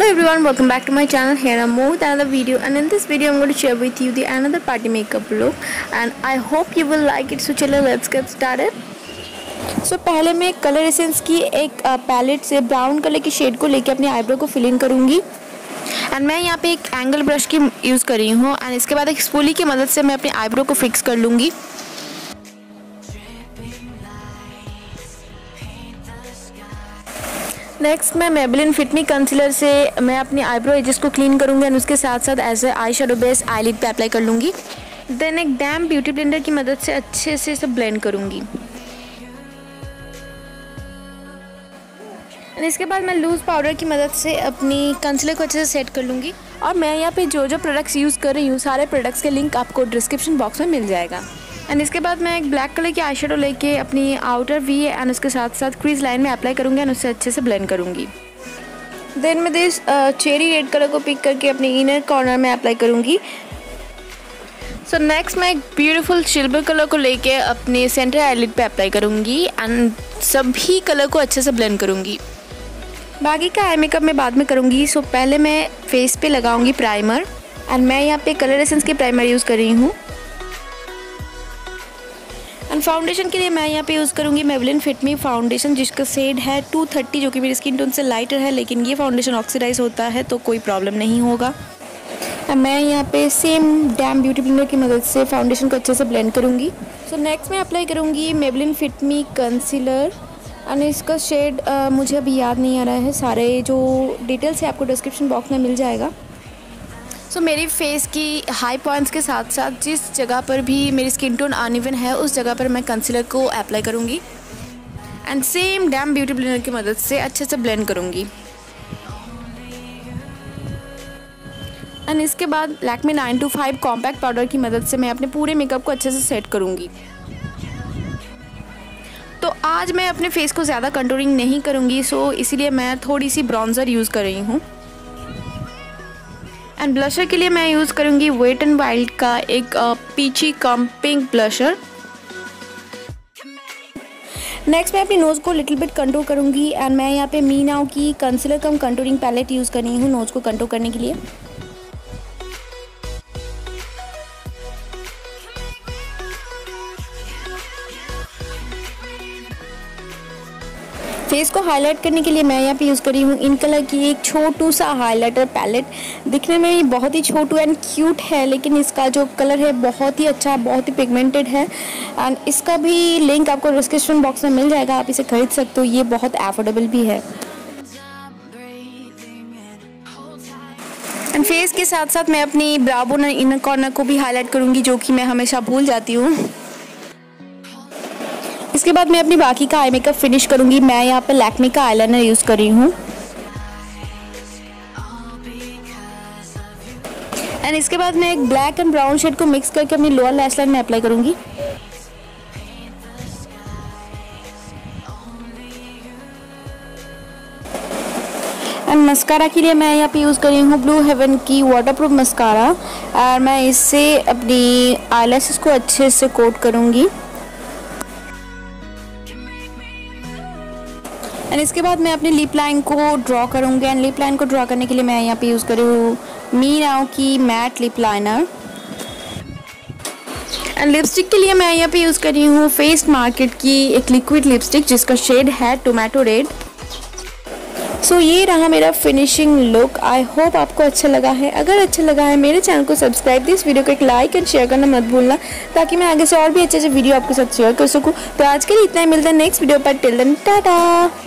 everyone, welcome back to my channel. Here I'm Mo with another video, and in this video I'm going to share with you the another party makeup look, and I hope you will like it. So चलो let's get started. So पहले मैं colour essence की एक palette से brown colour की shade को लेके अपने आईब्रो को फिल इन करूँगी। एंड मैं यहाँ पे एक एंगल ब्रश की यूज़ कर रही हूँ, एंड इसके बाद एक स्पूली की मदद से मैं अपने आईब्रो को फिक्स कर लूँगी। नेक्स्ट मैं मेबेलिन फिट मी कंसीलर से मैं अपनी आईब्रो एजेस को क्लीन करूँगी, एंड उसके साथ साथ as a eyeshadow base eyelid पे अप्लाई कर लूँगी। देन एक डैम ब्यूटी ब्लेंडर की मदद से अच्छे से सब ब्लेंड करूँगी। एंड इसके बाद मैं लूज़ पाउडर की मदद से अपनी कंसीलर को अच्छे से सेट कर लूँगी। और मैं यहाँ पे जो जो प्रोडक्ट्स यूज़ कर रही हूँ, सारे प्रोडक्ट्स के लिंक आपको डिस्क्रिप्शन बॉक्स में मिल जाएगा। एंड इसके बाद मैं एक ब्लैक कलर की आई शेडो लेके अपनी आउटर वी एंड उसके साथ साथ क्रीज लाइन में अप्लाई करूँगी, एंड उससे अच्छे से ब्लेंड करूँगी। देन मैं दिस चेरी रेड कलर को पिक करके अपने इनर कॉर्नर में अप्लाई करूँगी। सो नेक्स्ट मैं एक ब्यूटीफुल सिल्वर कलर को लेके अपने सेंटर आईलिड पे अप्लाई करूँगी, एंड सभी कलर को अच्छे से ब्लेंड करूँगी। बाकी का आई मेकअप मैं बाद में करूँगी। सो पहले मैं फेस पे लगाऊँगी प्राइमर, एंड मैं यहाँ पे कलर एसेंस की प्राइमर यूज़ कर रही हूँ। एंड फाउंडेशन के लिए मैं यहाँ पे यूज़ करूँगी मेबेलिन फिट मी फाउंडेशन, जिसका शेड है 230, जो कि मेरी स्किन टोन से लाइटर है, लेकिन ये फाउंडेशन ऑक्सीडाइज होता है तो कोई प्रॉब्लम नहीं होगा। मैं यहाँ पे सेम डैम ब्यूटी ब्लेंडर की मदद से फाउंडेशन को अच्छे से ब्लेंड करूँगी। सो नेक्स्ट मैं अप्लाई करूँगी Maybelline fit me concealer, and इसका शेड मुझे अभी याद नहीं आ रहा है। सारे जो डिटेल्स है आपको डिस्क्रिप्शन बॉक्स में मिल जाएगा। सो मेरी फेस की हाई पॉइंट्स के साथ साथ जिस जगह पर भी मेरी स्किन टोन अनइवन है, उस जगह पर मैं कंसीलर को अप्लाई करूँगी, and same damn beauty blender की मदद से अच्छे से ब्लेंड करूँगी। एंड इसके बाद लैक्मे 925 कॉम्पैक्ट पाउडर की मदद से मैं अपने पूरे मेकअप को अच्छे से सेट करूँगी। तो आज मैं अपने फेस को ज़्यादा कंटूरिंग नहीं करूँगी, सो इसीलिए मैं थोड़ी सी ब्रॉन्ज़र यूज़ कर रही हूँ। एंड ब्लशर के लिए मैं यूज़ करूँगी वेट एंड वाइल्ड का एक peachy cum pink blusher. Next मैं अपनी नोज़ को लिटिल बिट कंटूर करूँगी, एंड मैं यहाँ पे मी नाउ की concealer cum contouring palette use कर रही हूँ नोज़ को कंटूर करने के लिए। फेस को हाईलाइट करने के लिए मैं यहाँ पे यूज़ कर रही हूँ इन कलर की एक छोटू सा हाइलाइटर पैलेट। दिखने में ये बहुत ही छोटू एंड क्यूट है, लेकिन इसका जो कलर है बहुत ही अच्छा है, बहुत ही पिगमेंटेड है, एंड इसका भी लिंक आपको डिस्क्रिप्शन बॉक्स में मिल जाएगा। आप इसे खरीद सकते हो, ये बहुत अफोर्डेबल भी है। एंड फेस के साथ साथ मैं अपनी ब्राउ बोन और इनर कॉर्नर को भी हाईलाइट करूँगी, जो कि मैं हमेशा भूल जाती हूँ। इसके बाद मैं अपनी बाकी का आई मेकअप फिनिश करूँगी। मैं यहाँ पे लैक्मे का आईलाइनर यूज़ कर रही हूँ, एंड इसके बाद मैं एक ब्लैक एंड ब्राउन शेड को मिक्स करके अपनी लोअर लैश लाइन में अप्लाई करूँगी। एंड मस्कारा के लिए मैं यहाँ पे यूज़ कर रही हूँ ब्लू हेवन की वाटरप्रूफ मस्कारा, और मैं इससे अपनी आईलैशेस को अच्छे से कोट करूँगी। एंड इसके बाद मैं अपनी लिप लाइन को ड्रॉ करूँगी, एंड लिप लाइन को ड्रॉ करने के लिए मैं यहाँ पे यूज़ कर रही हूँ मी नाउ की matte lip liner. And lipstick के लिए मैं यहाँ पे यूज़ कर रही हूँ फेस मार्केट की एक लिक्विड लिपस्टिक, जिसका शेड है टोमेटो रेड। सो ये रहा मेरा फिनिशिंग लुक। आई होप आपको अच्छा लगा है। अगर अच्छा लगा है मेरे चैनल को सब्सक्राइब, इस वीडियो को एक लाइक एंड शेयर करना मत भूलना, ताकि मैं आगे से और भी अच्छे अच्छे वीडियो आपके साथ शेयर कर सकूँ। तो आज के लिए इतना ही, मिलता है नेक्स्ट वीडियो पर। Till then Tata.